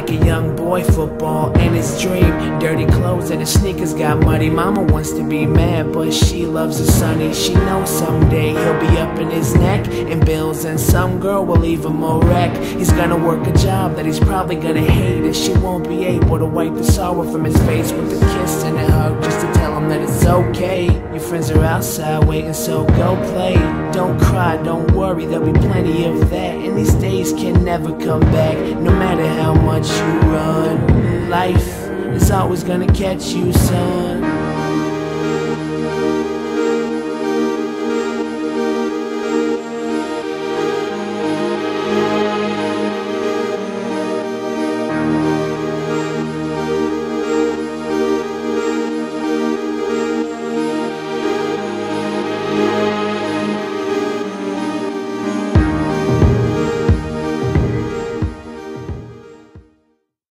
like a young boy, football and his dream. Dirty clothes and his sneakers got muddy. Mama wants to be mad, but she loves his sonny. She knows someday he'll be up in his neck in bills, and some girl will leave him a wreck. He's gonna work a job that he's probably gonna hate, and she won't be able to wipe the sorrow from his face with a kiss and a hug, just to tell him that it's okay. Your friends are outside waiting, so go play. Don't cry, don't worry, there'll be plenty of that, and these days can never come back. No matter how much you run, life is always gonna catch you, son.